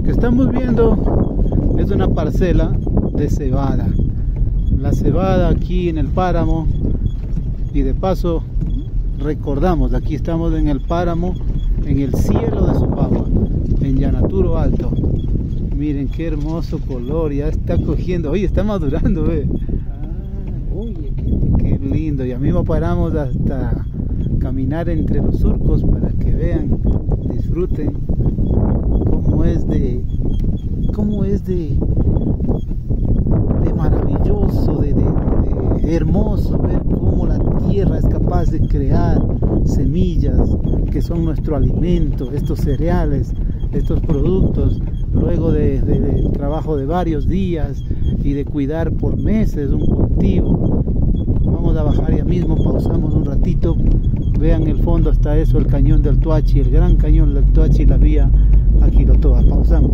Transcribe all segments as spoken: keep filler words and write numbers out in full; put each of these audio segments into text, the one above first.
que estamos viendo es una parcela de cebada. La cebada aquí en el páramo, y de paso recordamos, aquí estamos en el páramo, en el cielo de Supagua, en Llanaturo Alto. Miren qué hermoso color, ya está cogiendo, oye, está madurando, ve. Ah, oye, qué... qué lindo. Y a mí me paramos hasta caminar entre los surcos para que vean, disfruten cómo es de cómo es de de maravilloso, de, de, de, de hermoso ver cómo la tierra es capaz de crear semillas que son nuestro alimento, estos cereales, estos productos, luego de, de, de trabajo de varios días y de cuidar por meses un cultivo. Vamos a bajar ya mismo, pausamos un ratito, vean el fondo, hasta eso, el cañón del Tuachi, el gran cañón del Tuachi, la vía Aquilotoa. Pausamos.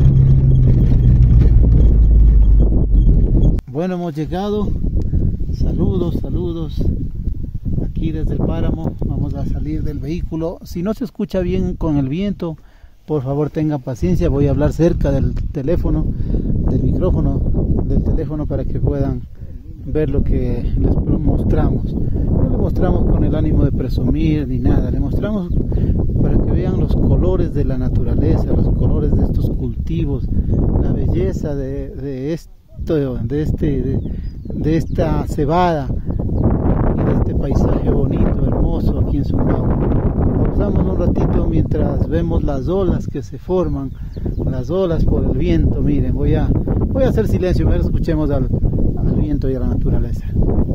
Bueno, hemos llegado. Saludos, saludos. Aquí desde el páramo, vamos a salir del vehículo. Si no se escucha bien con el viento, por favor tengan paciencia, voy a hablar cerca del teléfono, del micrófono del teléfono para que puedan ver lo que les mostramos. No le mostramos con el ánimo de presumir ni nada, le mostramos para que vean los colores de la naturaleza, los colores de estos cultivos, la belleza de, de esto, de, este, de, de esta cebada y de este paisaje bonito, hermoso aquí en Supagua. Pausamos un ratito mientras vemos las olas que se forman, las olas por el viento. Miren, voy a, voy a hacer silencio, a ver, escuchemos al, al viento y a la naturaleza.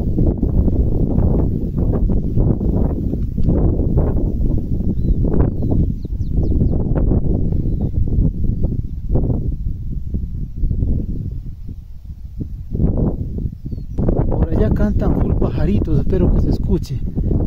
Por allá cantan full pajaritos, espero que se escuche.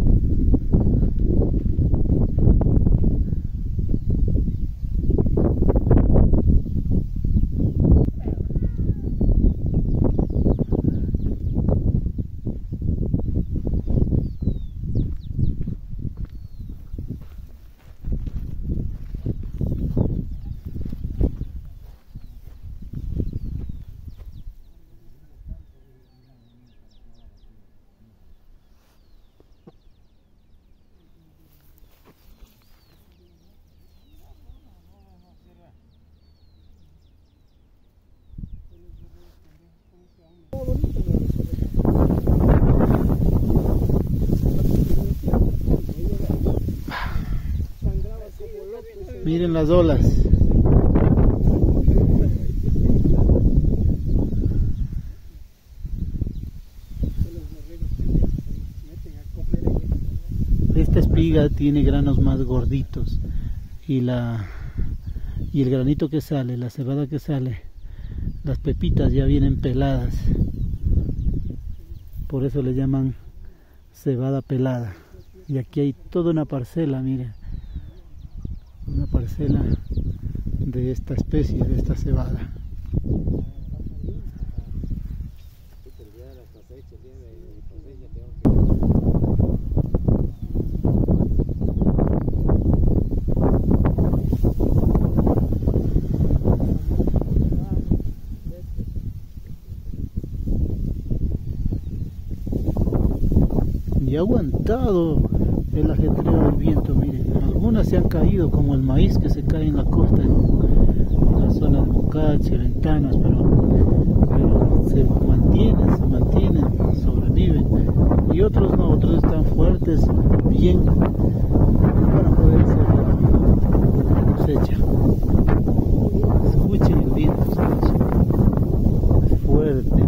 Miren las olas. Esta espiga tiene granos más gorditos y la y el granito que sale, la cebada que sale, las pepitas ya vienen peladas. Por eso le llaman cebada pelada. Y aquí hay toda una parcela, miren. Una parcela de esta especie, de esta cebada. Y ha aguantado el ajetreo del viento, miren. Algunas se han caído, como el maíz que se cae en la costa, en, en la zona de Mocache, Ventanas, pero, pero se mantienen, se mantienen, sobreviven. Y otros no, otros están fuertes, bien, para poder hacer la cosecha. Escuchen el viento, escuchen. Es fuerte.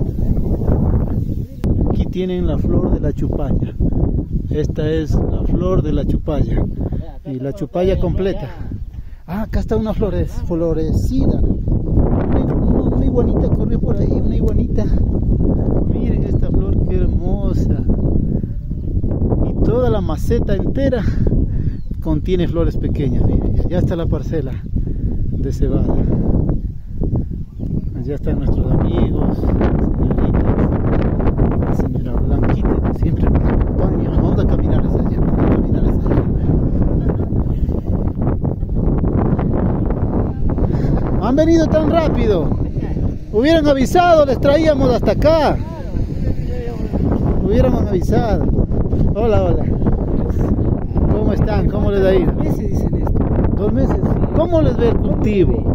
Aquí tienen la flor de la chupalla. Esta es la flor de la chupalla. Y la chupalla completa. Ah, acá está una flores, florecida. Una, una, una iguanita corrió por ahí, una iguanita. Miren esta flor, qué hermosa. Y toda la maceta entera contiene flores pequeñas. Miren, allá está la parcela de cebada. Allá están nuestros amigos, señoritas, la señora Blanquita que siempre nos acompaña. Vamos a caminar hacia allá, vamos a caminar hacia allá. Han venido tan rápido. Hubieran avisado, les traíamos hasta acá. Hubiéramos avisado. Hola, hola. ¿Cómo están? ¿Cómo les ha ido? Dos meses dicen esto. Dos meses. ¿Cómo les ve el cultivo?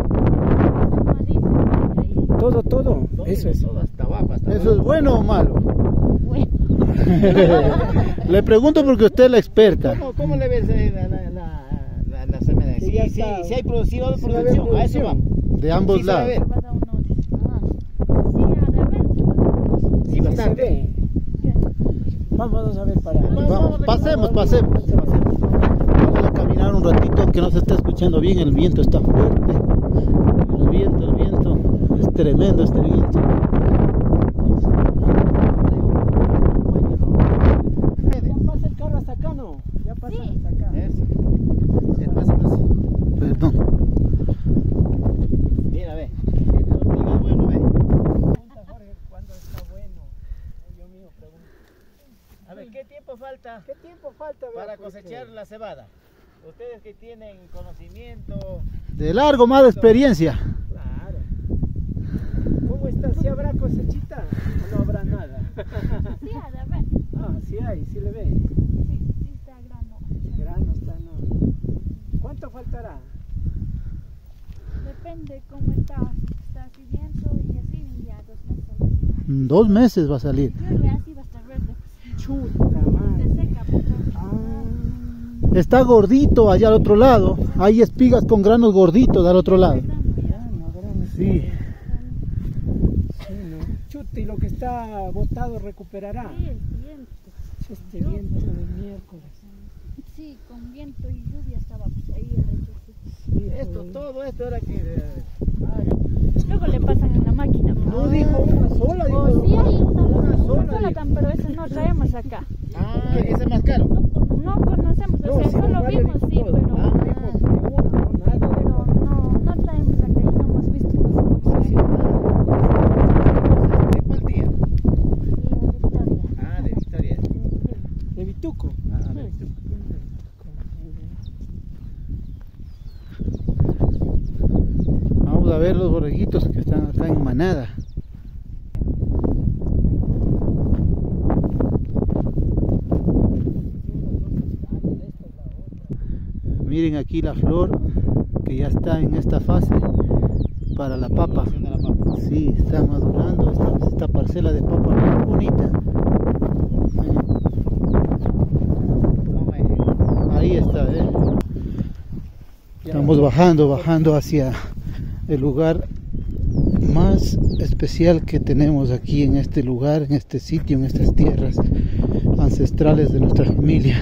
Todo, todo. Eso es. Todo hasta abajo, hasta ¿Eso es bueno o malo? Bueno. Le pregunto porque usted es la experta. ¿Cómo, cómo le ves eh, la, la, la, la, la semana? Que Sí, ya sí, está. sí hay producido Sí va a haber producción, a eso producción. vamos. De ambos Sí se va a lados. ver. Va a dar uno de- Ah, sí, a de ver. Sí, Sí se bastante. ve. Vamos a ver para. Vamos, pasemos, pasemos. Vamos a caminar un ratito, aunque no se está escuchando bien, el viento está fuerte. El viento, el viento, es tremendo este viento. Ya pasa el carro hasta acá, ¿no? Ya pasa Sí. hasta acá. Eso. Sí, pasa, pasa. Perdón. Mira, ve. Esto es bueno, ve. Pregunta Jorge cuándo está bueno. Yo mío pregunto. A ver, ¿qué tiempo falta ¿Qué tiempo falta ver, para porque- cosechar la cebada? Ustedes que tienen conocimiento. De largo más de experiencia. Claro. ¿Cómo está? ¿Si habrá cosechita o no habrá nada? Sí, a de ver. Ah, sí hay, sí le ve. Sí, sí está grano. Grano está, no. ¿Cuánto faltará? Depende cómo está. Si está así viento y así, ya dos meses. En dos meses va a salir. Llueve así, va a estar verde. Chuta Se madre. seca, porque Ah, Está gordito allá al otro lado. Hay espigas con granos gorditos al otro lado. grano ya. grano, grano. Sí. Sí, ¿no? Chuta, y lo que está botado recuperará. Sí, el viento. Este viento de miércoles. Sí, con viento y lluvia estaba pues, ahí. adentro, sí. Sí, Esto, pues. todo esto era que. eh, Luego le pasan en la máquina. No dijo una sola, dijo. O sí hay una, Una una sola, sola, dijo. tan, pero esa no traemos acá. Ah, ese es más caro. No conocemos, No, o sea, sí, solo Mario vimos, dijo sí, todo. pero, Ah, dijo que una, no, nada. pero no, no traemos acá y no hemos visto, no sé cómo Sí, sí. ¿De cuál día? Ah, de Victoria. De Vituco. Ah, de Victoria. Vamos a ver los borreguitos que están acá en manada. Miren aquí la flor que ya está en esta fase para la papa. Producción de la papa. Sí, está madurando esta, esta parcela de papa muy bonita. Toma, Ahí está, ¿eh? Estamos bajando, bajando hacia el lugar más especial que tenemos aquí en este lugar, en este sitio, en estas tierras ancestrales de nuestra familia,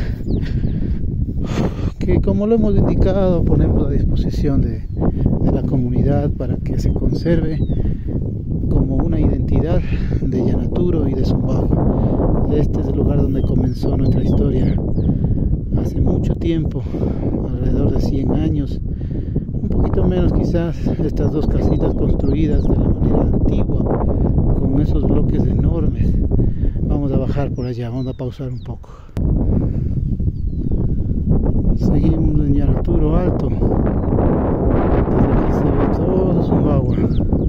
que como lo hemos indicado ponemos a disposición de, de la comunidad para que se conserve como una identidad de Llanaturo y de Zumbago. Este es el lugar donde comenzó nuestra historia hace mucho tiempo, alrededor de cien años, un poquito menos quizás, estas dos casitas construidas de la manera antigua con esos bloques enormes. Vamos a bajar por allá, vamos a pausar un poco. Seguimos en Llanaturo Alto. Desde aquí se ve todo Zumbago.